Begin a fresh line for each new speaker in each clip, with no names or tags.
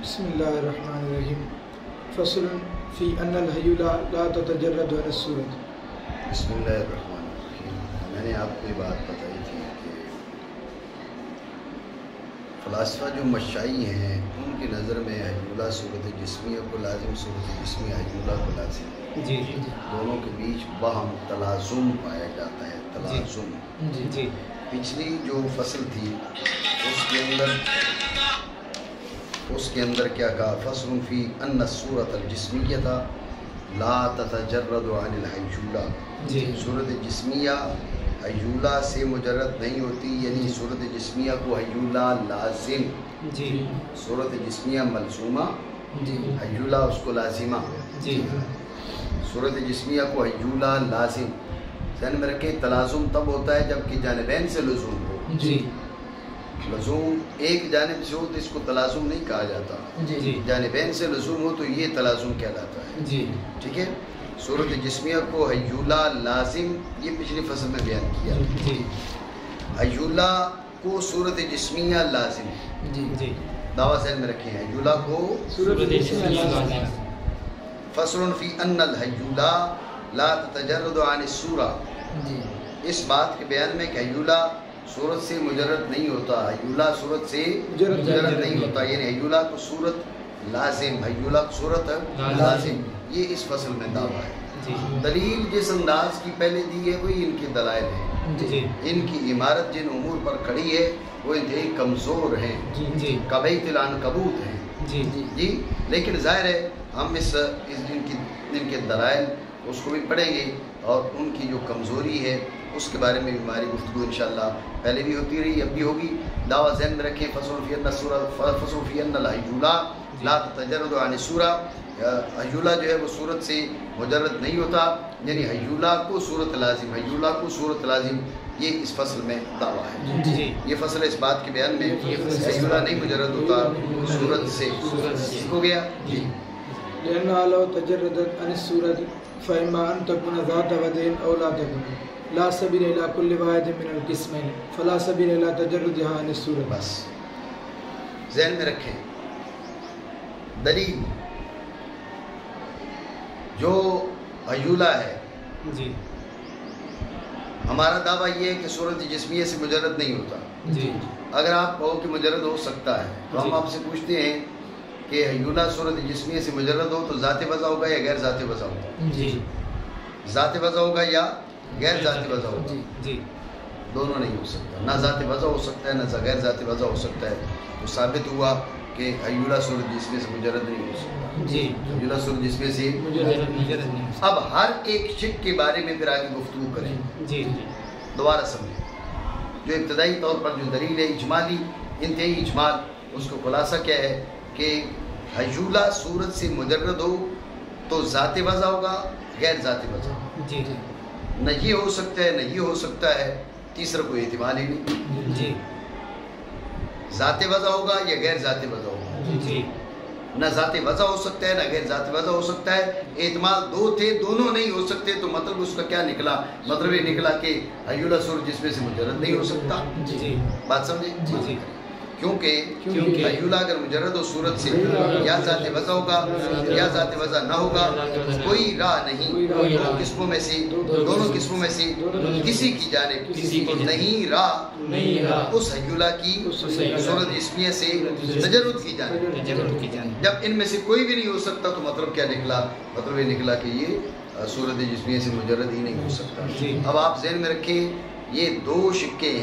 بسم اللہ الرحمن الرحیم فصل فی ان الحیولہ لا تتجرد عن الصورت۔
بسم اللہ الرحمن الرحیم۔ میں نے آپ کو یہ بات بتائی تھی کہ فلاسفہ جو مشائی ہیں ان کی نظر میں حیولہ صورت جسمیہ کو لازم، صورت جسمیہ حیولہ کو لازم، دونوں کے بیچ باہم تلازم پایا جاتا ہے، تلازم۔ پچھلی جو فصل تھی اس کے اندر کیا کہا؟ فصل فی ان الصورت الجسمیہ لا تتجرد عن الحیولہ، صورت جسمیہ حیولہ سے مجرد نہیں ہوتی، یعنی صورت جسمیہ کو حیولہ لازم، صورت جسمیہ ملزومہ، حیولہ اس کو لازمہ، صورت جسمیہ کو حیولہ لازم۔ ذہن میں رکھیں تلازم تب ہوتا ہے جب کہ جانبین سے لزوم ہو، لزوم ایک جانب سے ہو تو اس کو تلازم نہیں کہا جاتا، جانبین سے لزوم ہو تو یہ تلازم کہلاتا ہے، ٹھیک ہے۔ صورت جسمیہ کو حیولہ لازم، یہ پچھلی فصل میں بیان کیا، حیولہ کو صورت جسمیہ لازم، دعویٰ ذہن میں رکھیں حیولہ کو صورت جسمیہ لازم۔ فصل فی ان الحیولہ لا تتجرد عن الصورہ، اس بات کے بیان میں کہ حیولہ صورت سے مجرد نہیں ہوتا، حیولہ صورت سے مجرد نہیں ہوتا، یعنی حیولہ کو صورت لازم، حیولہ کو صورت لازم، یہ اس فصل میں دعویٰ ہے۔ دلیل جس انداز کی پہلے دی ہے وہی ان کے دلائل ہیں، ان کی عمارت جن امور پر کھڑی ہے وہ انتہائی کمزور ہیں، کبیت العنکبوت ہیں، جی، لیکن ظاہر ہے ہم ان کے دلائل اس کو بھی پڑھیں گے اور ان کی جو کمزوری ہے اس کے بارے میں بھی ہماری گفتگو انشاءاللہ پہلے بھی ہوتی رہی، اب بھی ہوگی۔ دعویٰ ذہن میں رکھیں فصل فی ان الحیولہ لا تتجرد عن الصورہ، حیولہ جو ہے وہ صورت سے مجرد نہیں ہوتا، یعنی حیولہ کو صورت لازم، حیولہ کو صورت لازم، یہ اس فصل میں دعویٰ ہے۔ یہ فصل اس بات کے بیان میں حیولہ نہیں مجرد ہوتا صورت سے، ہو گیا جی۔
لأنها لو تجردت عن الصورة فإما أن تكون ذات ودين أو لا تكون، لا سبيل إلى كل واحد من القسمين، فلا سبيل إلى تجردها عن الصورة۔
بس ذہن میں رکھیں دلیل جو حیولہ ہے، ہمارا دعویٰ یہ ہے کہ صورت جسمیہ سے مجرد نہیں ہوتا۔ اگر آپ کہو کہ مجرد ہو سکتا ہے تو ہم آپ سے پوچھتے ہیں کہ حیولہ صورت جسمیہ سے مجرد ہو تو ذات وضع ہوگا یا غیر ذات وضع ہوگا؟ ذات وضع ہوگا یا غیر ذات وضع ہوگا؟ دونوں نہیں ہو سکتا، نہ ذات وضع ہو سکتا ہے نہ غیر ذات وضع ہو سکتا ہے۔ تو ثابت ہوا کہ حیولہ صورت جسمیہ سے مجرد نہیں ہو سکتا، حیولہ صورت جسمیہ سے مجرد نہیں۔ اب ہر ایک شک کے بارے میں پھر آگے گفتگو کریں، دوبارہ سمجھیں۔ جو ابتدائی طور پر جو دلیل ہے اجمالی، انتہائی اجمال، اس کو خلاصہ کیا ہے کہ حیولہ صورت سے مجرد ہو تو ذات وضع ہوگا، غیر ذات وضع، نہ یہ ہو سکتا ہے نہ یہ ہو سکتا ہے، تیسرا کوئی احتمال ہی نہیں، ذات وضع ہوگا یا غیر ذات وضع ہوگا، نہ ذات وضع ہو سکتا ہے نہ غیر ذات وضع ہو سکتا ہے۔ احتمال دو تھے، دونوں نہیں ہو سکتے، تو مطلب اس کا کیا نکلا؟ مطلب یہ نکلا کہ حیولہ صورت جسم سے مجرد نہیں ہو سکتا۔ بات سمجھے؟ کیونکہ حیولہ اگر مجرد و صورت سے یا ذات وضع ہوگا یا ذات وضع نہ ہوگا، کوئی راہ نہیں دونوں قسموں میں سے کسی کی جانب نہیں راہ اس حیولہ کی صورت جسمیہ سے تجرد کی جانب۔ جب ان میں سے کوئی بھی نہیں ہو سکتا تو مطلب کیا نکلا؟ مطلب یہ نکلا کہ یہ صورت جسمیہ سے مجرد ہی نہیں ہو سکتا۔ اب آپ ذہن میں رکھیں یہ دو شکے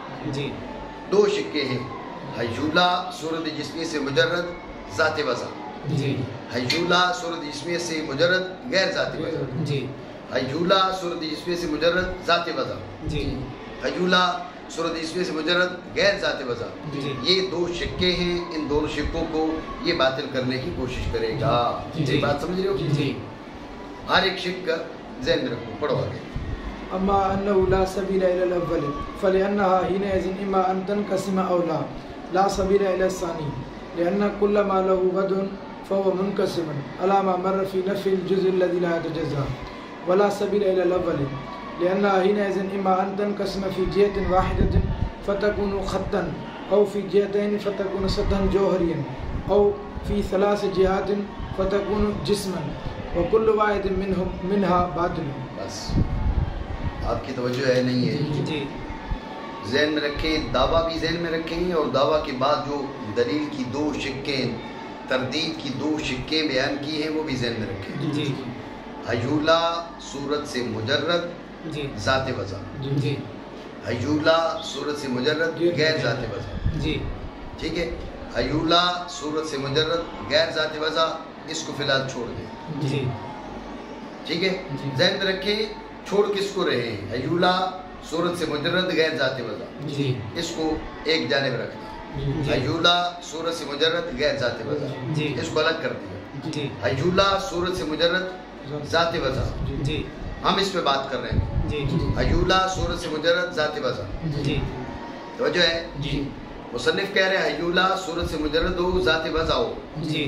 ہیں، حیولہ صورت جسمیہ سے مجرد ذات وضع، حیولہ صورت جسمیہ سے مجرد غیر ذات وضع، حیولہ صورت جسمیہ سے مجرد ذات وضع، حیولہ صورت جسمیہ سے مجرد غیر ذات وضع، یہ دو شکے ہیں، ان دونوں شکوں کو یہ باطل کرنے کی کوشش کرے گا۔ بات سمجھ رہے ہو؟ ہر ایک شک کا ذہن میں رکھو، پڑھو آگے۔
اما انه لا سبيل الى الاول فلانها حينئذ اما ان تنقسم او لا سبيل الى الثاني، لان كل ما له غد فهو منقسم على ما مر في نفي الجزء الذي لا يتجزا، ولا سبيل الى الاول لانها حينئذ اما ان تنقسم في جهة واحدة فتكون خطا أو في جهتين فتكون سطحا جوهريا أو في 3 جهات فتكون جسما وكل واحد منها باطل.
بس آپ کی توجہ ہے نہیں ہے؟
جی
ذہن میں رکھیں، دعویٰ بھی ذہن میں رکھیں اور دعویٰ کے بعد جو دلیل کی 2 شقیں، تردید کی 2 شقیں بیان کی ہیں وہ بھی ذہن میں رکھیں.
جی
حیولہ صورت سے مجرد
جی
ذات وضع،
جی
حیولہ صورت سے مجرد غیر ذات وضع.
جی
ٹھیک ہے، حیولہ صورت سے مجرد غیر ذات وضع، اس کو فی الحال چھوڑ دیں.
جی
ٹھیک ہے، ذہن میں رکھیں چھوڑ کس کو رہے ہیں؟ حیولہ صورت سے مجرد غیر ذات وضع،
جی
اس کو ایک جانب رکھ دیں. حیولہ صورت سے مجرد غیر ذات وضع،
جی
اس کو الگ کر دیا.
جی
حیولہ صورت سے مجرد ذات وضع،
جی
ہم اس پہ بات کر رہے ہیں.
جی
حیولہ صورت سے مجرد ذات وضع،
جی
توجہ ہے.
جی
مصنف کہہ رہے ہیں حیولہ صورت سے مجرد ہو، ذات وضع ہو.
جی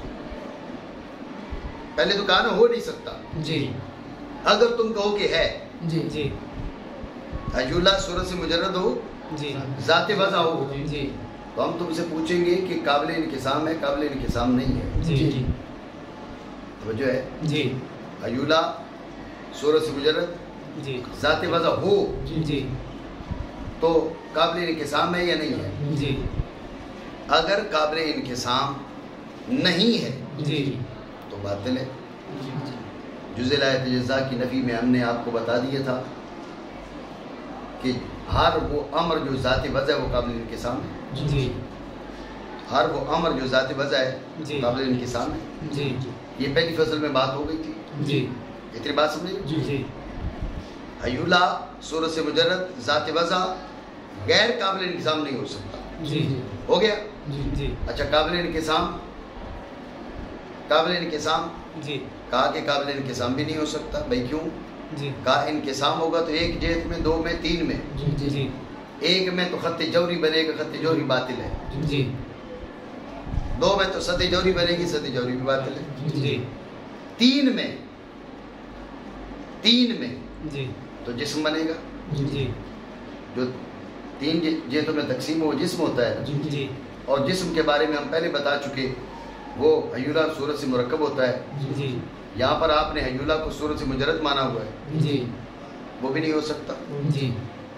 پہلے تو کہا نا ہو نہیں سکتا.
جی
اگر تم کہو کہ ہے،
جی جی
حیولہ صورت سے مجرد ہو،
جی
ذات وضع ہو،
جی
تو ہم تم سے پوچھیں گے کہ قابل انقسام ہے، قابل انقسام نہیں ہے.
جی
توجہ ہے.
جی
حیولہ صورت سے مجرد
جی
ذات وضع ہو
جی
تو قابل انقسام ہے یا نہیں ہے؟
جی
اگر قابل انقسام نہیں ہے
جی
تو باطل ہے. جزء لا یتجزا کی نفی میں ہم نے آپ کو بتا دیا تھا کہ ہر وہ امر جو ذات وضع ہے وہ قابل انقسام ہے.
جی
ہر وہ امر جو ذات وضع ہے
جی
قابل انقسام ہے.
جی
یہ پہلی فصل میں بات ہو گئی تھی.
جی
اتنی بات سمجھے.
جی
حیولہ صورت سے مجرد ذات وضع غیر قابل انقسام نہیں ہو سکتا.
جی
ہو گیا.
جی
اچھا قابل انقسام، قابل انقسام
جی
کہا کہ قابل انقسام بھی نہیں ہو سکتا. بھائی کیوں؟
جی
کہا انقسام ہوگا تو ایک جہت میں، 2 میں، 3 میں.
جی جی
ایک میں تو خط جوری بنے گا، خط جوری باطل ہے.
جی
2 میں تو سطح جوری بنے گی، سطح جوری بھی باطل ہے.
جی
3 میں
جی
تو جسم بنے گا.
جی
جو 3 جہتوں میں تقسیم ہو جسم ہوتا ہے.
جی
اور جسم کے بارے میں ہم پہلے بتا چکے، وہ حیولہ صورت سے مرکب ہوتا ہے.
جی
یہاں پر آپ نے حیولہ کو صورت سے مجرد مانا ہوا ہے،
جی
وہ بھی نہیں ہو سکتا.
جی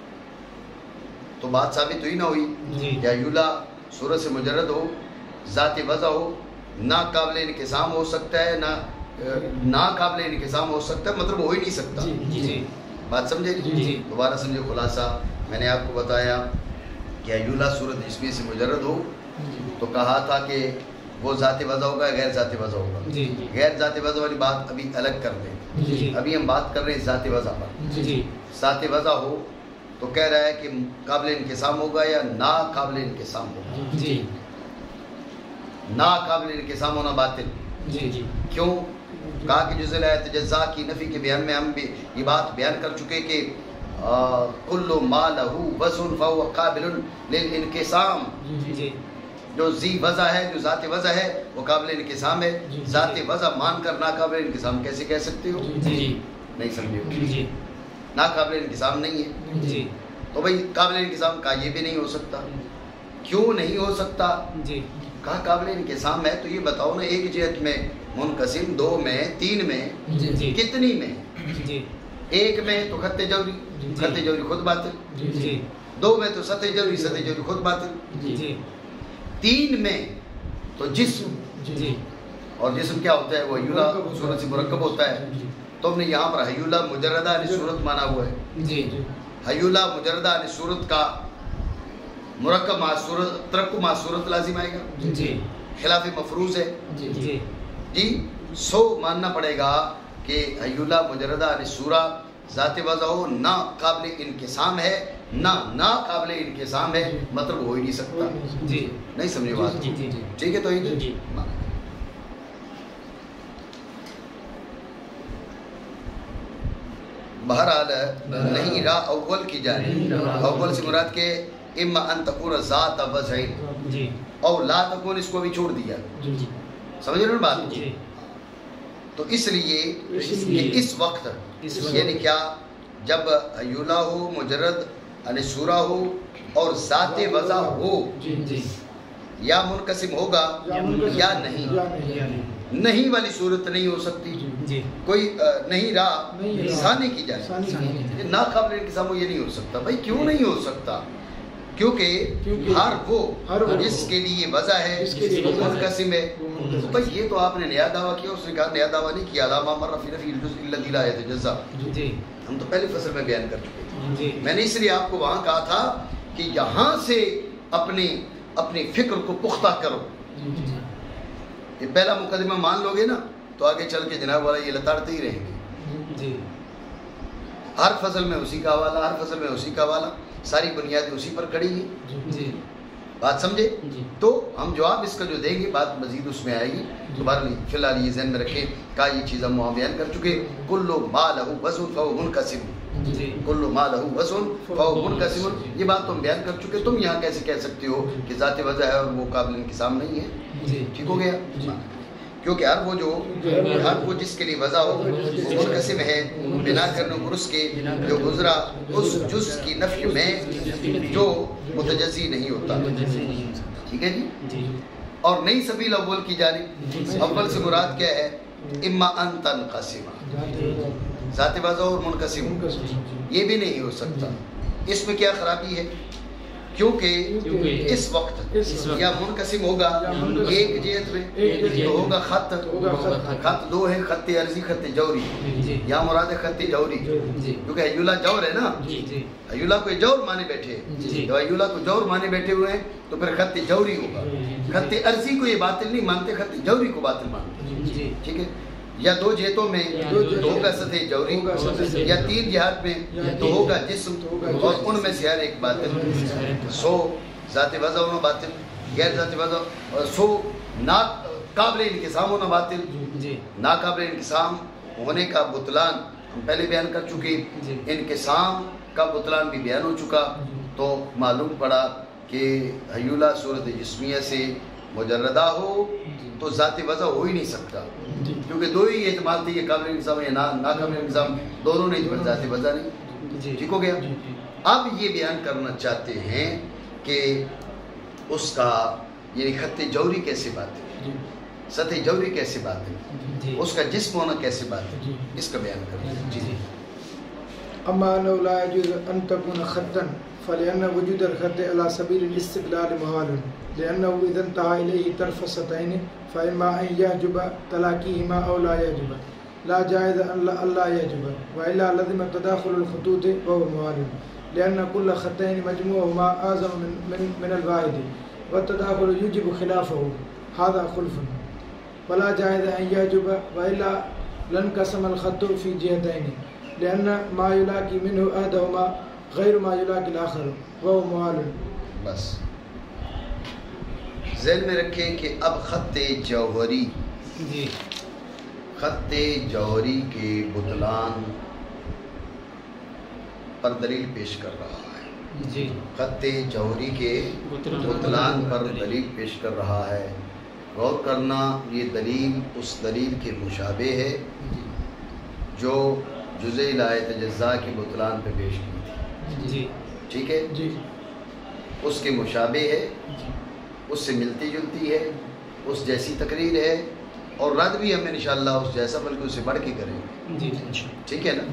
تو بات ثابت ہوئی نہ ہوئی
جی
کہ حیولہ صورت سے مجرد ہو، ذات وضع ہو، نہ قابل انقسام ہو سکتا ہے، نہ قابل انقسام ہو سکتا ہے، مطلب ہو ہی نہیں سکتا.
جی
بات سمجھے؟
جی.
دوبارہ سمجھے خلاصہ. میں نے آپ کو بتایا کہ حیولہ صورت جسمی سے مجرد ہو تو کہا تھا کہ وہ ذات وضع ہوگا، غیر ذات وضع ہوگا.
جی
غیر ذات وضع والی بات ابھی الگ کر دیں.
جی
ابھی ہم بات کر رہے ہیں ذات وضع پر.
جی
ذات وضع ہو تو کہہ رہا ہے کہ قابل انقسام ہوگا یا نا قابل انقسام ہوگا.
جی
نا قابل انقسام ہونا باطل.
جی جی
کیوں؟ کہا کہ جزء لا یتجزا کی نفی کے بیان میں ہم بھی یہ بات بیان کر چکے کہ کل ما لہو وزن فهو قابل للانقسام.
جی
جو ذی وضع ہے، جو ذات وضع ہے وہ قابل انقسام ہے. ذات وضع مان کر ناقابل انقسام کیسے کہہ سکتے ہو؟
جی
نہیں سمجھے.
جی
ناقابل انقسام نہیں ہے
جی
تو بھائی قابل انقسام کا یہ بھی نہیں ہو سکتا. کیوں نہیں ہو سکتا؟
جی
کہا قابل انقسام ہے تو یہ بتاؤ نا، ایک جہت میں منقسم، 2 میں، 3 میں،
جی
کتنی میں؟
جی
ایک میں تو خط جوری، خط جوری خود باطل.
جی
2 میں تو سطح جوری، سطح جوری خود باطل.
جی
3 میں تو جسم،
جی
اور جسم کیا ہوتا ہے؟ وہ حیولہ صورت سے مرکب ہوتا ہے. تو ہم نے یہاں پر حیولہ مجردہ یعنی صورت مانا ہوا ہے.
جی
حیولہ مجردہ یعنی صورت کا مرکب مع صورت، ترکب مع صورت لازم آئے گا.
جی
خلاف مفروض ہے.
جی
جی سو ماننا پڑے گا کہ حیولہ مجردہ یعنی صورہ ذات وضع ہو، نہ قابل انقسام ہے، نہ قابل انقسام ہے، مطلب ہو ہی نہیں سکتا.
جی
نہیں سمجھے بات؟
جی جی
ٹھیک ہے. تو
جی
بہرحال نہیں را اول کی جائے. اول سے مراد کے اما ان تکون ذات وضع
جی
اور لا تکون، اس کو بھی چھوڑ دیا.
جی
سمجھ رہے ہو بات؟
جی
تو اس لیے کہ اس وقت یعنی کیا، جب حیولہ ہو مجرد یعنی صورہ ہو اور ذات وضع ہو
جی
یا منقسم ہوگا یا نہیں، نہیں والی صورت نہیں ہو سکتی،
جی
کوئی نہیں رہا ثانی کی جائے، ناقابل انقسام ہو، یہ نہیں ہو سکتا۔ بھائی کیوں نہیں ہو سکتا؟ کیونکہ ہر وہ جس کے لیے وضع ہے وہ منقسم ہے۔ بھائی یہ تو آپ نے نیا دعویٰ کیا، اس نے کہا نیا دعویٰ نہیں کیا، علامہ مر فی نفی الجزء الذی لا یتجزا، ہم تو پہلے فصل میں بیان کر چکے تھے۔ میں نے اس لیے آپ کو وہاں کہا تھا کہ یہاں سے اپنی فکر کو پختہ کرو، یہ پہلا مقدمہ مان لو گے نا تو آگے چل کے جناب والا یہ لتاڑتے ہی رہیں گے۔ ہر فصل میں اسی کا حوالہ، ہر فصل میں اسی کا حوالہ، ساری بنیادیں اسی پر کھڑی ہیں، بات سمجھے؟ تو ہم جواب اس کا جو دیں گے بات مزید اس میں آئے گی، دوبارہ نہیں، فی الحال یہ ذہن میں رکھیں کہ یہ چیز ہم وہاں بیان کر چکے۔ کل ما لہ وزن فہو منقسم، کل ما لہ وزن فہو منقسم، یہ بات تم بیان کر چکے۔ تم یہاں کیسے کہہ سکتے ہو کہ ذات وضع ہے اور وہ قابل انقسام نہیں ہے؟ ٹھیک ہو گیا؟ کیونکہ ہر وہ جس کے لیے وضع ہو وہ منقسم ہے بنا کرنے گرس کے جو گزرا اس جز کی نفی میں جو متجزی نہیں ہوتا۔ ٹھیک ہے جی؟ اور نئی سبیل اول کی جانب، اول سے مراد کیا ہے؟ اما ان تنقسم، ذات وضع اور منقسم، یہ بھی نہیں ہو سکتا۔ اس میں کیا خرابی ہے؟ کیونکہ اس وقت یا منقسم ہوگا ایک جہت میں تو ہوگا خط دو ہے، خط عرضی، خط جوری، یا مراد ہے خط جوری، کیونکہ ایولا جور ہے نا، ایولا کو جور مانے بیٹھے، جب ایولا کو جور مانے بیٹھے ہوئے ہیں تو پھر خط جوری ہوگا۔ خط عرضی کو یہ باطل نہیں مانتے، خط جوری کو باطل مانتے، ٹھیک ہے؟ یا دو جہتوں میں تو ہوگا سطح جوری، یا تین جہات میں تو ہوگا جسم، اور ان میں سے ہر ایک باطل۔ سو ذات وضع ہونا باطل، غیر ذات وضع سو ناقابل انقسام ہونا باطل، ناقابل انقسام ہونے کا بطلان ہم پہلے بیان کر چکے، انقسام کا بطلان بھی بیان ہو چکا۔ تو معلوم پڑا کہ حیولہ صورت جسمیہ سے مجردہ ہو تو ذات وضع ہو ہی نہیں سکتا، کیونکہ دو ہی احتمال تھے، یہ قابل انقسام ہے ناقابل انقسام، دونوں نہیں تو ذات وضع نہیں۔ ٹھیک ہو گیا؟ اب یہ بیان کرنا چاہتے ہیں کہ اس کا یعنی خط جوری کیسے بات ہے، سطح جوری کیسے بات ہے، اس کا جسم ہونا کیسے بات ہے، اس کا بیان کریں۔ جی
اما انه لا يجوز ان تكون خطا فلان وجود الخط على سبيل الاستقلال محال، لانه اذا انتهى اليه طرف السطحين فاما ان يجب تلاقيهما او لا يجب، لا جائز ان لا يجب، والا لازم تداخل الخطوط وهو محال، لان كل خطين مجموعهما اعظم من الواحد، والتداخل يجب خلافه، هذا خلف، ولا جائز ان يجب، والا لانقسم الخط في جهتين، لأن ما يلاقي منه أحدهما غير ما يلاقي الآخر وهو محال۔
بس ذہن میں رکھیں کہ اب خط جوہری کے بطلان پر دلیل پیش کر رہا ہے، خط جوہری کے بطلان پر دلیل پیش کر رہا ہے۔ غور کرنا، یہ دلیل اس دلیل کے مشابہ ہے جو جزء لا یتجزا کے بطلان پہ پیش کی تھی، ٹھیک ہے؟ اس کے مشابہ ہے، اس سے ملتی جلتی ہے، اس جیسی تقریر ہے، اور رد بھی ہم انشاءاللہ اس جیسا بلکہ اسے بڑھ کے کریں گے، ٹھیک ہے نا؟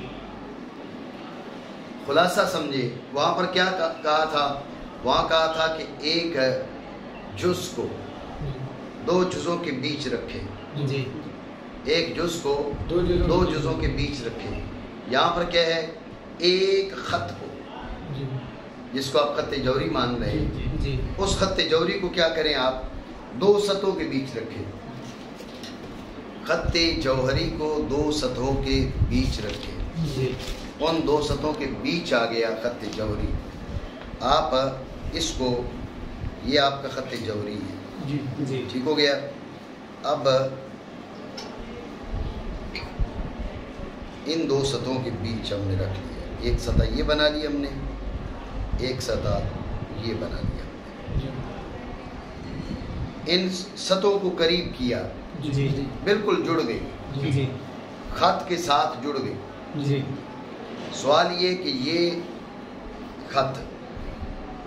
خلاصہ سمجھے، وہاں پر کیا کہا تھا؟ وہاں کہا تھا کہ ایک جز کو دو جزوں کے بیچ رکھے، ایک جز کو دو جزوں کے بیچ رکھے۔ یہاں پر کیا ہے؟ ایک خط کو، جس کو آپ خط جوہری مان رہے ہیں، اس خط جوہری کو کیا کریں آپ؟ دو سطحوں کے بیچ رکھیں، خط جوہری کو دو سطحوں کے بیچ رکھیں، ان دو سطحوں کے بیچ آ گیا خط جوہری، آپ اس کو، یہ آپ کا خط جوہری ہے، ٹھیک ہو گیا؟ اب ان دو سطحوں کے بیچ ہم نے رکھ لیا، ایک سطح یہ بنا لی ہم نے، ایک سطح یہ بنا لیا ہم نے، ان سطحوں کو قریب کیا، بالکل جڑ گئی، خط کے ساتھ جڑ گئی۔ سوال یہ کہ یہ خط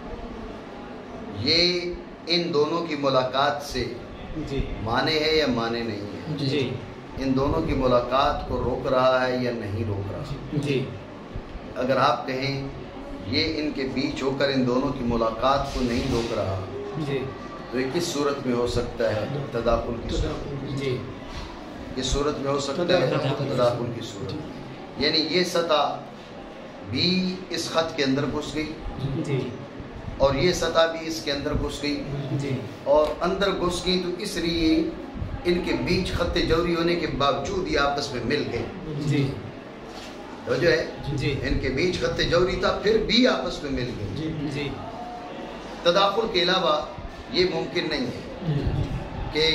یہ ان دونوں کی ملاقات سے
جی
مانے ہے یا مانے نہیں ہے؟
جی
ان دونوں کی ملاقات کو روک رہا ہے یا نہیں روک رہا؟
جی
اگر آپ کہیں یہ ان کے بیچ ہو کر ان دونوں کی ملاقات کو نہیں روک رہا
جی
تو یہ کس صورت میں ہو سکتا ہے؟ تداخل کی صورت۔
جی
کس صورت میں ہو سکتا ہے؟ تداخل کی صورت، یعنی یہ سطح بھی اس خط کے اندر گھس گئی
جی
اور یہ سطح بھی اس کے اندر گھس گئی،
جی
اور اندر گھس گئی تو اس لیے ان کے بیچ خط جوری ہونے کے باوجود یہ آپس میں مل گئے۔
جی
تو جو ہے
جی
ان کے بیچ خط جوری تھا پھر بھی آپس میں مل گئے۔
جی
تداخل کے علاوہ یہ ممکن نہیں ہے کہ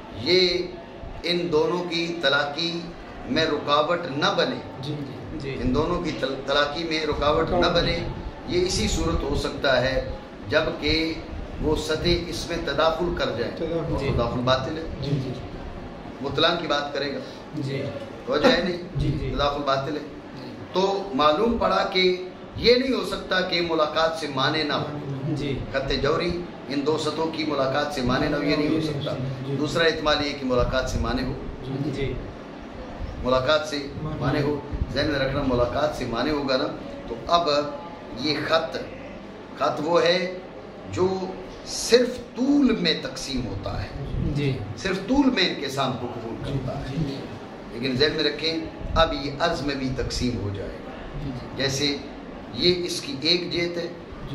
یہ ان دونوں کی طلاقی میں رکاوٹ نہ بنے،
جی
ان دونوں کی طلاقی میں رکاوٹ نہ بنے۔ یہ اسی صورت ہو سکتا ہے جب کہ وہ سطح اس میں تداخل کر جائیں،
جی
تداخل باطل ہے،
جی جی
وہ طلاق کی بات کرے گا،
جی
وجہ ہے
جی
نہیں،
جی
تداخل باطل ہے۔ تو معلوم پڑا کہ یہ نہیں ہو سکتا کہ ملاقات سے مانے نہ ہو،
جی
خط جوری ان دو سطحوں کی ملاقات سے مانے نہ ہو، یہ نہیں ہو سکتا۔ دوسرا احتمال یہ کہ ملاقات سے مانے ہو،
جی
ملاقات سے مانے ہو، ذہن میں رکھنا ملاقات سے مانے ہوگا نا، تو اب یہ خط وہ ہے جو صرف طول میں تقسیم ہوتا ہے،
جی
صرف طول میں انقسام کو قبول کرتا ہے، لیکن ذہن میں رکھیں اب یہ عرض میں بھی تقسیم ہو جائے گا۔ جیسے یہ اس کی ایک جہت ہے،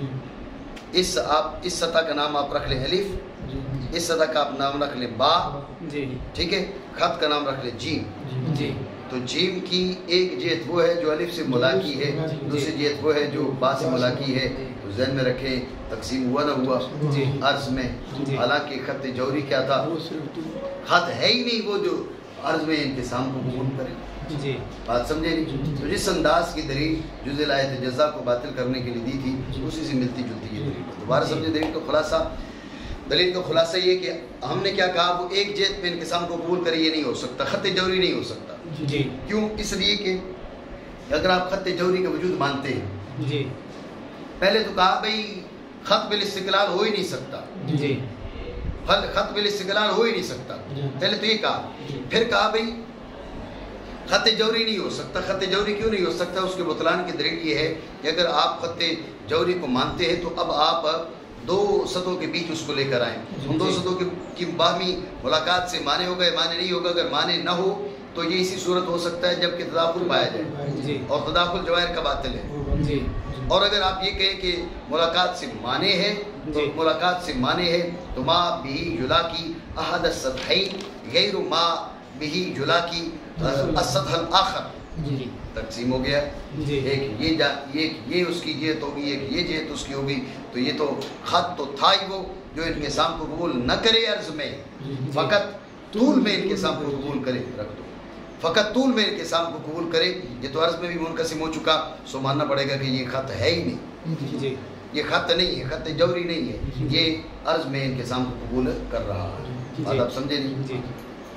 اس سطح کا نام آپ رکھ لیں الف، اس سطح کا آپ نام رکھ لیں با،
جی
ٹھیک ہے، خط کا نام رکھ لیں جیم۔
جی
تو جیم کی ایک جہت وہ ہے جو الف سے ملاقی ہے، دوسری جہت وہ ہے جو با سے ملاقی ہے، تو ذہن میں رکھیں تقسیم ہوا نہ ہوا
جی
عرض میں،
جی
حالانکہ خط جوری کیا تھا؟ خط ہے ہی نہیں وہ جو عرض میں انقسام کو قبول کرے۔
جی
بات سمجھے نہیں؟ تو جس انداز کی دلیل جزء الایت جزا کو باطل کرنے کے لیے دی تھی اسی سے ملتی جلتی یہ دلیل ہے۔ دوبارہ سمجھے دلیل کا خلاصہ یہ کہ ہم نے کیا کہا، وہ ایک جہت پہ انقسام کو قبول کرے یہ نہیں ہو سکتا، خط جوری نہیں ہو سکتا۔
جی
کیوں؟ اس لیے کہ اگر آپ خط جوری کا وجود مانتے ہیں،
جی
پہلے تو کہا بھئی خط بالاستقلال ہو ہی نہیں سکتا،
جی
خط بالاستقلال ہو ہی نہیں سکتا، پہلے تو یہ کہا، پھر کہا بھئی خط جوری نہیں ہو سکتا۔ خط جوری کیوں نہیں ہو سکتا؟ اس کے بطلان کی دلیل یہ ہے کہ اگر آپ خط جوری کو مانتے ہیں تو اب آپ دو سطحوں کے بیچ اس کو لے کر آئیں، ان دو سطحوں کی باہمی ملاقات سے مانے ہوگا یا مانے نہیں ہوگا۔ اگر مانے نہ ہو تو یہ اسی صورت ہو سکتا ہے جب کہ تداخل پایا جائے، اور تداخل جواہر کا باطل ہے۔
جی
اور اگر آپ یہ کہیں کہ ملاقات سے مانے ہے تو ملاقات سے مانے ہے تو ما بھی یلاقی احد السطحین غیر ما بھی یلاقی السطح الاخر،
جی
تقسیم ہو گیا۔
جی
ایک یہ اس کی جہت ہوگی، ایک یہ جہت اس کی ہوگی، تو یہ تو خط تو تھا ہی وہ جو انقسام کو قبول نہ کرے عرض میں، فقط طول میں انقسام کو قبول کرے، رکھ دو فقط طول میں انقسام کو قبول کرے، یہ تو عرض میں بھی منقسم ہو چکا، سو ماننا پڑے گا کہ یہ خط ہے ہی نہیں،
جی
یہ خط نہیں ہے، خط جوری نہیں ہے، یہ عرض میں انقسام کو قبول کر رہا ہے۔ بات آپ سمجھے نہیں؟
جی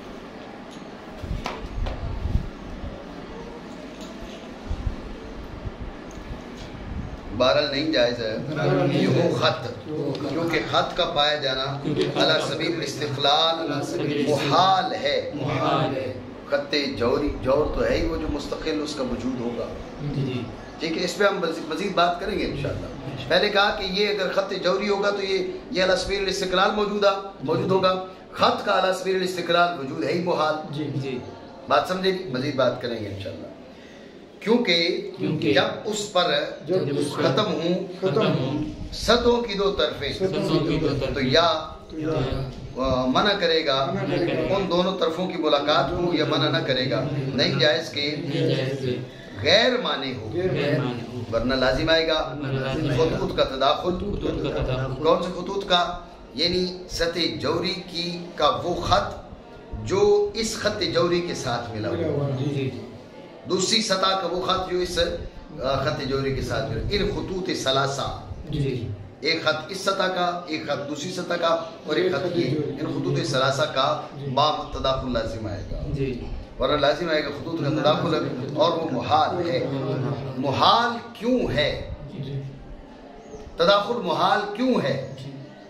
بہرحال نہیں جائز ہے یہ وہ خط، کیونکہ خط کا پایا جانا علی سبیل الاستقلال محال ہے۔ خط جور تو ہے ہی وہ جو مستقل اس کا وجود ہوگا،
جی
ٹھیک ہے، اس پہ ہم مزید بات کریں گے انشاءاللہ۔ پہلے کہا کہ یہ اگر خط جوری ہوگا تو یہ علی سبیل الاستقلال موجود ہوگا، خط کا علی سبیل الاستقلال وجود ہے ہی محال۔
جی
بات سمجھے نہیں؟ مزید بات کریں گے انشاءاللہ، کیونکہ جب اس پر ختم ہوں سطحوں کی دو طرفیں تو یا منع کرے گا ان دونوں طرفوں کی ملاقات کو، یا منع نہ کرے گا، نہیں جائز کہ غیر معنی ہو، ورنہ لازم آئے گا خطوط کا تداخل۔ کون سے خطوط کا؟ یعنی سطح جوری کا وہ خط جو اس خط جوری کے ساتھ ملا ہوا، دوسری سطح کا وہ خط جو اس خط جوری کے ساتھ ملا، ان خطوط ثلاثہ، ایک خط اس سطح کا، ایک خط دوسری سطح کا، اور ایک خط یہ، ان خطوط ثلاثہ کا باب تداخل لازم آئے گا، ورنہ لازم آئے گا خطوط کا تداخل، اور وہ محال ہے۔ محال کیوں ہے؟ تداخل محال کیوں ہے؟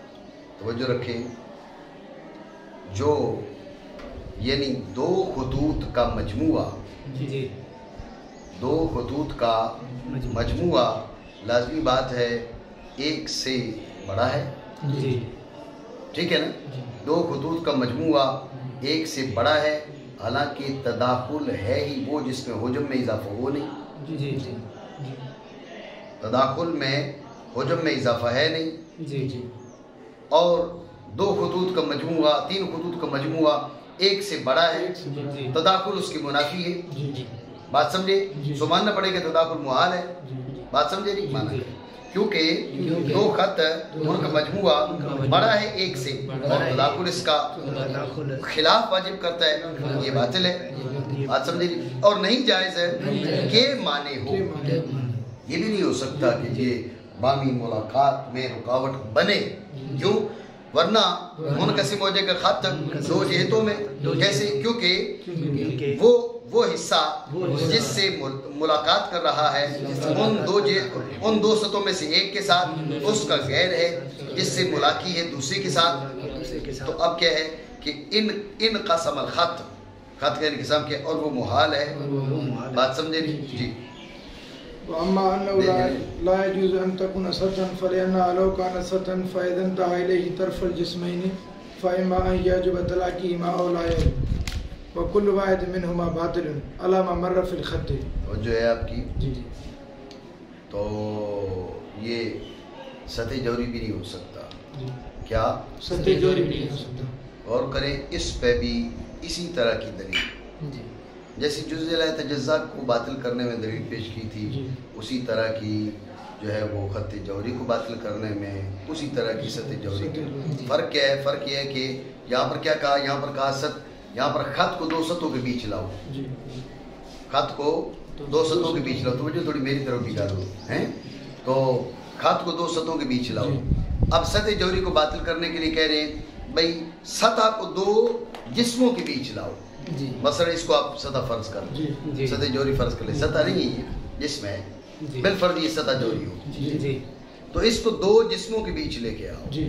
توجہ رکھیں، جو یعنی دو خطوط کا مجموعہ،
جی
دو خطوط کا مجموعہ لازمی بات ہے ایک سے بڑا ہے،
جی
ٹھیک ہے نا؟ دو خطوط کا مجموعہ ایک سے بڑا ہے، حالانکہ تداخل ہے ہی وہ جس میں حجم میں اضافہ ہو نہیں،
جی جی
تداخل میں حجم میں اضافہ ہے نہیں،
جی جی
اور دو خطوط کا مجموعہ، تین خطوط کا مجموعہ ایک سے بڑا ہے،
جی
تداخل اس کی منافی ہے،
جی
بات سمجھے؟ سو ماننا پڑے گا تداخل محال ہے، بات سمجھے نہیں مانا، کیونکہ دو خط ان کا مجموعہ بڑا ہے ایک سے، اور تداخل اس کا خلاف واجب کرتا ہے، یہ باطل ہے، بات سمجھے نہیں؟ اور نہیں جائز ہے کہ معنی ہو، یہ بھی نہیں ہو سکتا کہ یہ بامی ملاقات میں رکاوٹ بنے، کیوں؟ ورنہ منقسم ہو جائے گا خط دو جہتوں میں، کیسے؟ کیونکہ وہ حصہ جس سے ملاقات کر رہا ہے ان دو سطحوں میں سے ایک کے ساتھ اس کا غیر ہے جس سے ملاقی ہے دوسرے کے ساتھ، تو اب کیا ہے کہ ان قسم الخط، خط کا انقسام کیا اور وہ محال ہے، بات سمجھے نہیں؟ جی
وأما أنه لا يجوز أن تكون سطحا فلأنها لو كانت سطحا فإذا انتهى إليه طرف الجسمين فإما أن يجب تلاقيهما أو لا يجب وكل واحد منهما باطل على ما مر في الخط.
اور جو ہے آپ کی
جی
تو یہ سطح جوری بھی نہیں ہو سکتا، کیا
سطح جوری بھی نہیں ہو سکتا.
اور کریں اس پہ بھی اسی طرح کی دلیل، جیسی جزء لا تجزا کو باطل کرنے میں دلیل پیش کی تھی، اسی طرح کی جو ہے وہ خط جوری کو باطل کرنے میں اسی طرح کی سطح جوری کی. فرق کیا ہے؟ فرق یہ ہے کہ یہاں پر کیا کہا، یہاں پر کہا یہاں پر خط کو دو سطحوں کے بیچ لاؤ، خط کو دو سطحوں کے بیچ لاؤ، تو مجھے تھوڑی میری طرف بھی ڈالو ہیں، تو خط کو دو سطحوں کے بیچ لاؤ. اب سطح جوری کو باطل کرنے کے لیے کہہ رہے ہیں بھائی سطح کو دو جسموں کے بیچ لاؤ، مثلا اس کو آپ سطح فرض کر لیں، سطح جوری فرض کر لیں، سطح نہیں ہے جسم ہے، بالفرض یہ سطح جوری ہو، تو اس کو دو جسموں کے بیچ لے کے آؤ،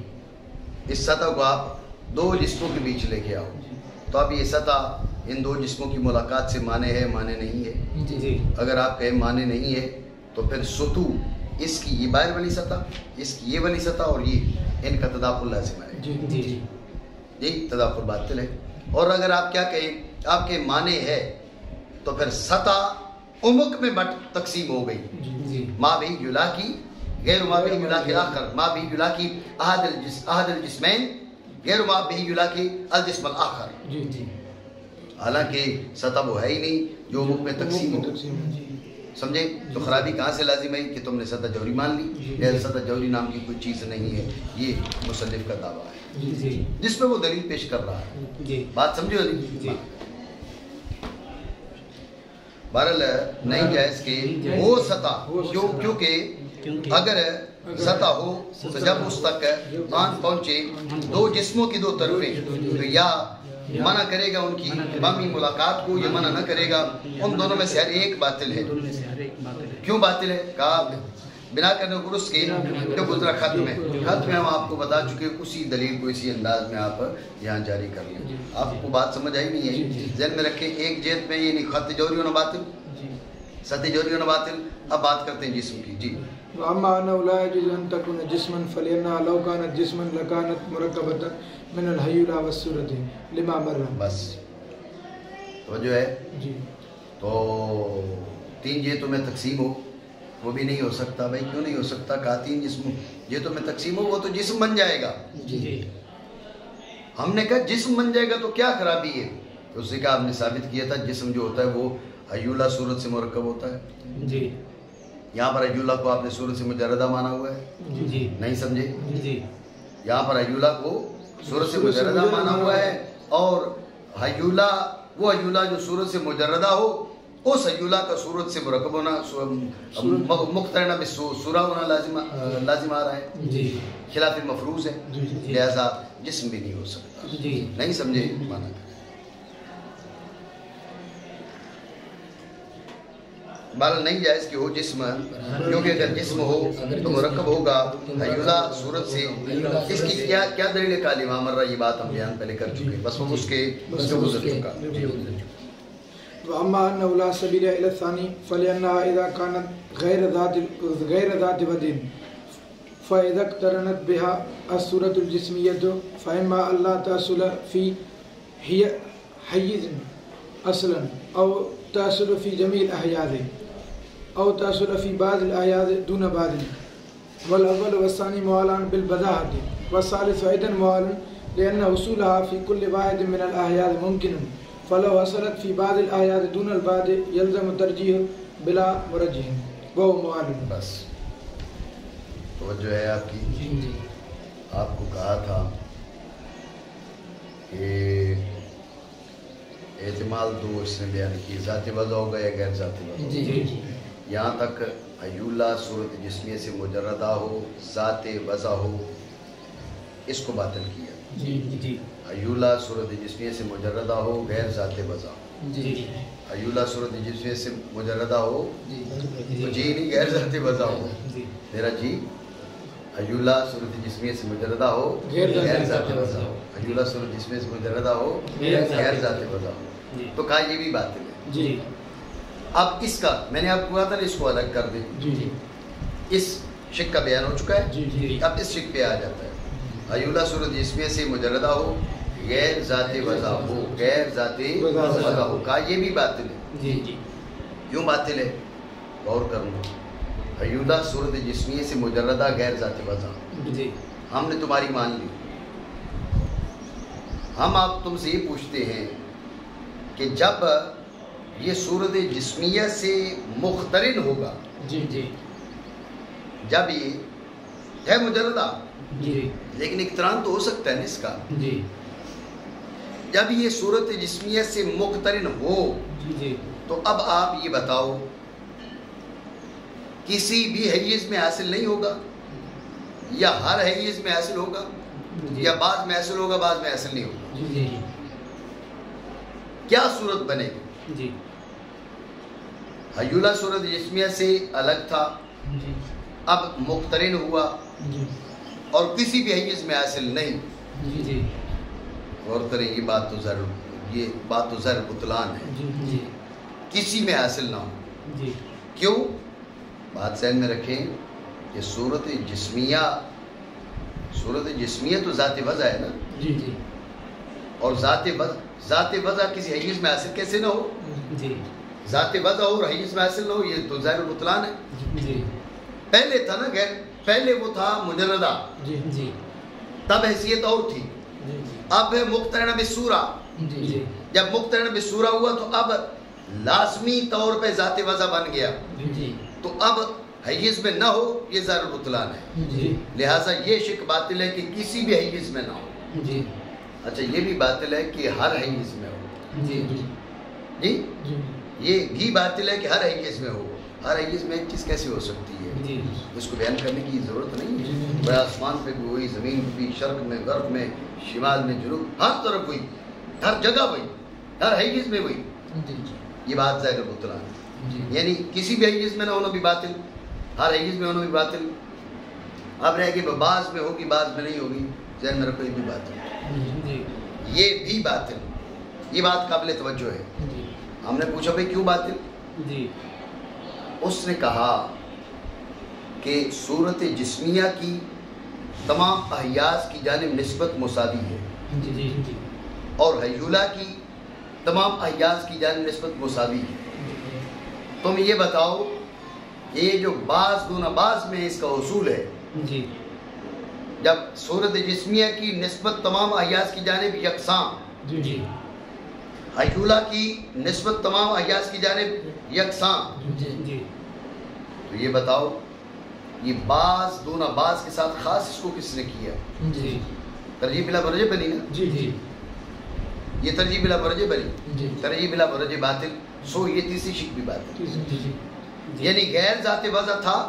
اس سطح کو آپ دو جسموں کے بیچ لے کے آؤ، تو اب یہ سطح ان دو جسموں کی ملاقات سے مانے ہے مانے نہیں ہے؟ اگر آپ کہیں مانے نہیں ہے تو پھر سطو اس کی یہ باہر والی سطح، اس کی یہ والی سطح اور یہ ان کا تداخل لازم ہے، جی تداخل باطل ہے. اور اگر آپ کیا کہیں، آپ کے معنی ہے تو پھر سطح عمق میں تقسیم ہو گئی، ما بھی یلا کی غیر ما بھی یلا کے آخر، ما بھی یلا کی احد الجسمین غیر ما بھی یلا کی الجسم الاخر، حالانکہ سطح وہ ہے ہی نہیں جو عمق میں تقسیم ہو، سمجھے؟ تو خرابی کہاں سے لازم ہے کہ تم نے سطح جوری مان لی، غیر سطح جوری نام کی کوئی چیز نہیں ہے، یہ مصنف کا دعویٰ ہے جس پہ وہ دلیل پیش کر رہا ہے، بات سمجھو نہیں؟ بہرحال نہیں جائز کہ وہ سطح، کیونکہ اگر سطح ہو تو جب اس تک آن پہنچے دو جسموں کی دو طرفیں تو یا منع کرے گا ان کی بامی ملاقات کو یا منع نہ کرے گا، ان دونوں میں سے ہر ایک باطل ہے. کیوں باطل ہے؟ کہا بنا کرنے گرس کے جو گزرا خط میں ہم آپ کو بتا چکے، اسی دلیل کو اسی انداز میں آپ یہاں جاری کر لیں. آپ کو بات سمجھ آئی نہیں ہے؟ ذہن میں رکھیں ایک جہت میں یہ نہیں خط جوری ہونا باطل، سطح جوری ہونا باطل. اب بات کرتے ہیں جسم کی. جی
وأما أنه لا يجوز أن تكون جسما فلأنها لو كانت جسما لكانت مركبة من الهيئة والصورة لما مر.
بس توجہ ہے
جی
تو تین جہتوں میں تقسیم ہو وہ بھی نہیں ہو سکتا. بھائی کیوں نہیں ہو سکتا؟ کہا تین جسم جہتوں میں تقسیم ہو وہ تو جسم بن جائے گا. ہم نے کہا جسم بن جائے گا تو کیا خرابی ہے؟ تو اس نے کہا ہم نے ثابت کیا تھا جسم جو ہوتا ہے وہ حیولہ صورت سے مرکب ہوتا ہے.
جی
یہاں پر حیولہ کو آپ نے صورت سے مجردہ مانا ہوا ہے،
جی
نہیں سمجھے؟
جی
یہاں پر حیولہ کو صورت سے مجردہ مانا ہوا ہے، اور حیولہ وہ حیولہ جو صورت سے مجردہ ہو اس حیولہ کا صورت سے مرکب ہونا مقترنہ بالصورہ ہونا لازم آ رہا ہے، خلاف مفروض ہے، لہذا جسم بھی نہیں ہو سکتا. نہیں سمجھے؟ مانا بال نہیں جائز کہ ہو جسم، کیونکہ اگر جسم ہو تو مرکب ہوگا حیولہ صورت سے. اس کی کیا دلیل کا امام الرا، یہ بات ہم بیان پہلے کر چکے، بس وہ اس کے گزر چکا.
وأما أنه لا سبيل إلى الثاني فلأنها إذا كانت غير ذات بدن فإذا اقترنت بها الصورة الجسمية فإما ألا تحصل في حيز أصلا أو تحصل في جميع الأحياز أو تحصل في بعض الأحياز دون بعض، والأول والثاني موالان بالبداهة، والثالث أيضا موال لأن حصولها في كل واحد من الأحياز ممكن، فلو حصلت في بعض الآيات دون البعض يلزم ترجیح بلا مرجح وہ موال.
بس توجہ ہے آپ کی. آپ کو کہا تھا کہ احتمال دو اس نے بیان کی، ذاتی وضع ہوگا یا غیر ذاتی وضع. یہاں تک حیولہ صورت جسمیہ سے مجردہ ہو، ذات وضع ہو، اس کو باطل کیا. حیولہ صورت جسمیہ سے مجردہ ہو، غیر ذات وضع. حیولہ صورت جسمیہ سے مجردہ ہو تو جی نہیں، غیر ذات وضع ہو میرا جی. حیولہ صورت جسمیہ سے مجردہ ہو، غیر ذات وضع ہو. حیولہ صورت جسمیہ سے مجردہ ہو، غیر ذات وضع ہو. تو کہا یہ بھی باطل ہے. اب اس کا میں نے آپ کو کہا تھا نا، اس کو الگ کر دیں. اس شک کا بیان ہو چکا ہے، اب اس شک پہ آ جاتا ہے. حیولہ صورت جسمیہ سے مجردہ ہو، غیر ذات وضع ہو، غیر ذات وضع ہو. کہا یہ بھی باطل ہے. کیوں باطل ہے؟ غور کرنا. حیولہ صورت جسمیہ سے مجردہ غیر ذات وضع، ہم نے تمہاری مان لی. ہم آپ تم سے یہ پوچھتے ہیں کہ جب یہ صورت جسمیہ سے مقترن ہوگا، جب یہ ہے مجردہ لیکن اقتران تو ہو سکتا ہے نا اس کا، جب یہ صورت جسمیہ سے مقترن ہو تو اب آپ یہ بتاؤ کسی بھی حیز میں حاصل نہیں ہوگا، یا ہر حیز میں حاصل ہوگا، یا بعض میں حاصل ہوگا بعض میں حاصل نہیں ہوگا. کیا صورت بنے گی؟ حیولہ صورت جسمیہ سے الگ تھا، اب مقترن ہوا اور کسی بھی حیز میں حاصل نہیں. غور کریں، یہ بات تو ظاہر بطلان ہے. کسی میں حاصل نہ ہو. کیوں؟ بات ذہن میں رکھیں کہ صورت جسمیہ تو ذات وضع ہے نا، اور ذات وضع کسی حیز میں حاصل کیسے نہ ہو؟ ذات وضع ہو اور حیز میں حاصل نہ ہو، یہ تو ظاہر بطلان ہے. پہلے تھا نا غیر، پہلے وہ تھا مجردہ، تب حیثیت اور تھی. اب ہے مقترن بالصورہ. جب مقترن بالصورہ ہوا تو اب لازمی طور پہ ذات وضع بن گیا، تو اب حیز میں نہ ہو، یہ ظاہر بطلان ہے. لہٰذا یہ شک باطل ہے کہ کسی بھی حیز میں نہ ہو. اچھا یہ بھی باطل ہے کہ ہر حیز میں ہو. جی یہ بھی باطل ہے کہ ہر حیز میں ہو. ہر حیز میں ایک چیز کیسے ہو سکتی ہے؟ اس کو بیان کرنے کی ضرورت نہیں ہے. بڑا آسمان پہ بھی ہوئی، زمین پہ بھی، شرق میں، غرب میں، شمال میں، جنوب، ہر طرف ہوئی، ہر جگہ ہوئی، ہر حیز میں ہوئی. یہ بات ظاہر بطلان ہے. یعنی کسی بھی حیز میں نہ ہونا بھی باطل، ہر حیز میں ہونا بھی باطل. اب رہے کہ بعض میں ہوگی بعض میں نہیں ہوگی، ذہن میں رکھو یہ بھی باطل. یہ بھی باطل. یہ بات قابل توجہ ہے. ہم نے پوچھا بھائی کیوں باطل؟ اس نے کہا کہ صورت جسمیہ کی تمام احیاز کی جانب نسبت مساوی ہے، اور حیولہ کی تمام احیاز کی جانب نسبت مساوی ہے. تم یہ بتاؤ کہ یہ جو بعض دون بعض میں اس کا اصول ہے، جب صورت جسمیہ کی نسبت تمام احیاز کی جانب یکساں، حیولہ کی نسبت تمام احیاز کی جانب یکساں، تو یہ بتاؤ یہ بعض دون بعض کے ساتھ خاص اس کو کس نے کیا؟ ترجیح بلا برجے بنی نا. یہ ترجیح بلا برجے بنی. ترجیح بلا برجے باطل. سو یہ تیسری شک بھی باطل. یعنی غیر ذات وضع تھا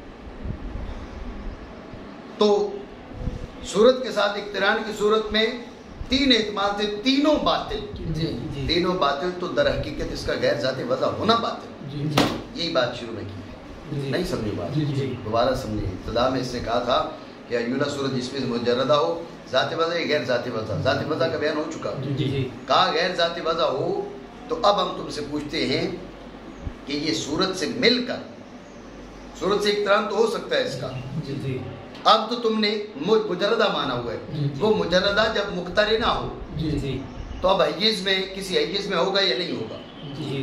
تو صورت کے ساتھ اقتران کی صورت میں تین احتمال تھے، تینوں باطل. تینوں باطل، تو در حقیقت اس کا غیر ذات وضع ہونا باطل. یہی بات شروع میں کی ہے.
جی.
نہیں سمجھے بات؟
جی.
دوبارہ سمجھے. ابتدا میں اس نے کہا تھا کہ ایولا صورت جس میں مجردہ ہو ذات وضع یا غیر ذات وضع. ذات وضع کا بیان ہو چکا.
جی.
کہا غیر ذات وضع ہو تو اب ہم تم سے پوچھتے ہیں کہ یہ صورت سے مل کر صورت سے اقتران تو ہو سکتا ہے اس کا.
جی.
اب تو تم نے مجردہ مانا ہوا ہے. وہ مجردہ جب مقترنہ ہو
جی.
تو اب حیز میں کسی حیز میں ہوگا یا نہیں ہوگا؟
جی.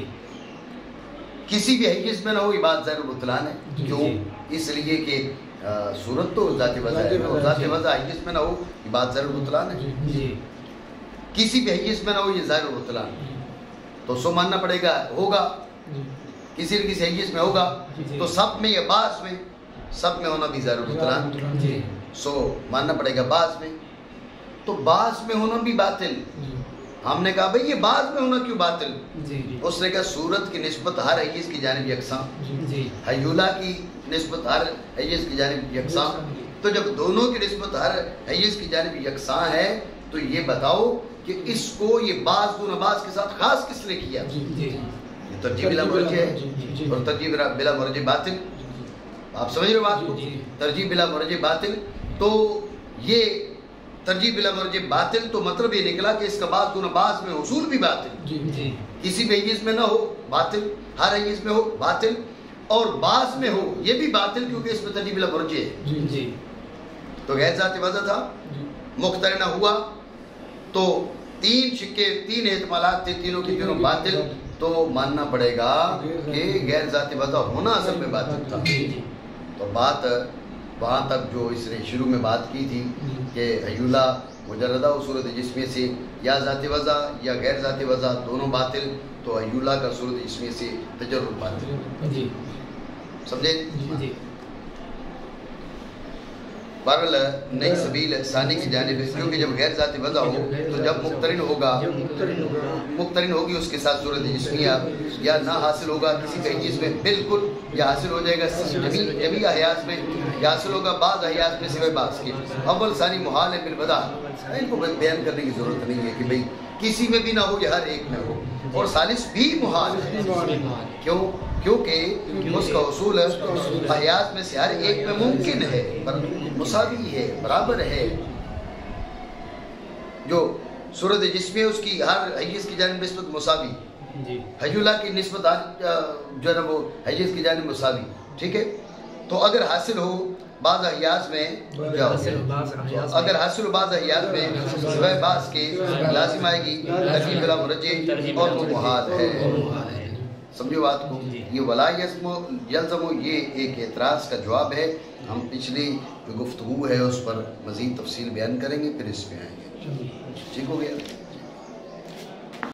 کسی بھی حیز میں نہ ہو یہ بات ظاہر البطلان ہے. کیوں؟ اس لیے کہ صورت تو ذات وضع ہے اور ذات وضع حیز میں نہ ہو یہ بات ظاہر البطلان ہے.
جی.
کسی بھی حیز میں نہ ہو یہ ظاہر البطلان تو سو ماننا پڑے گا ہوگا. کسی نہ کسی حیز میں ہوگا تو سب میں یا بعض میں سب میں ہونا بھی ظاہر البطلان.
جی.
سو ماننا پڑے گا بعض میں. تو بعض میں ہونا بھی باطل. ہم نے کہا بھئی یہ بعض میں ہونا کیوں باطل؟
جی.
اس نے کہا صورت کی نسبت ہر حیز کی جانب یکساں.
جی.
حیولہ کی نسبت ہر حیز کی جانب یکساں. تو جب دونوں کی نسبت ہر حیز کی جانب یکساں ہے تو یہ بتاؤ کہ اس کو یہ بعض دون بعض کے ساتھ خاص کس نے کیا؟
جی.
یہ ترجیح بلا مرجع ہے اور ترجیح بلا مرجع باطل. آپ سمجھ رہے ہو بات کو؟ ترجیح بلا مرجع باطل. تو یہ ترجیح بلا مرجع باطل تو مطلب یہ نکلا کہ اس کا بعض دون بعض میں حصول بھی باطل.
جی.
کسی بھی حیز میں نہ ہو باطل, ہر حیز میں ہو باطل, اور بعض میں ہو یہ بھی باطل کیونکہ اس میں ترجیح بلا مرجع ہے.
جی.
تو غیر ذات وضع تھا, مقترنہ ہوا تو تین شکے تین احتمالات تھے, تینوں کی تینوں باطل. تو ماننا پڑے گا کہ غیر ذات وضع ہونا اصل میں باطل تھا. تو بات وہاں تک جو اس نے شروع میں بات کی تھی کہ حیولہ مجردہ و صورت جسمیہ سے یا ذات وضع یا غیر ذات وضع دونوں باطل, تو حیولہ کا صورت جسمیہ سے تجرد باطل.
جی.
سمجھے؟
جی.
بہرحال نئی سبیل ثانی کی جانب ہے, کیونکہ جب غیر ذات وضع ہو تو جب مقترن ہوگا, مقترن ہوگی اس کے ساتھ صورت جسمیہ یا نہ حاصل ہوگا کسی کا حیز میں بالکل, یا حاصل ہو جائے گا جمیع احیاز میں, یا حاصل ہوگا بعض احیاز میں سوائے بعض کے. اول ثانی محال ہے بالبدا. ان کو بیان کرنے کی ضرورت نہیں ہے کہ بھئی کسی میں بھی نہ ہو یا ہر ایک میں ہو, اور ثالث بھی محال ہے. کیوں؟ کیونکہ اس کا اصول احیاز میں سے ہر ایک میں ممکن ہے, مساوی ہے, برابر ہے. جو صورت جسمی ہے اس کی ہر حیز کی جانب نسبت مساوی, حیولہ کی نسبت جو ہے نا وہ حیز کی جانب مساوی. ٹھیک ہے. تو اگر حاصل ہو بعض احیاز میں, اگر حاصل ہو بعض احیاز میں سوائے بعض کے, لازم آئے گی ترجیح بلا مرجع اور وہ محال ہے. سمجھو بات کو؟ یہ ولا یلزم یہ ایک اعتراض کا جواب ہے. ہم پچھلی جو گفتگو ہے اس پر مزید تفصیل بیان کریں گے, پھر اس پہ آئیں گے. ٹھیک ہو گیا؟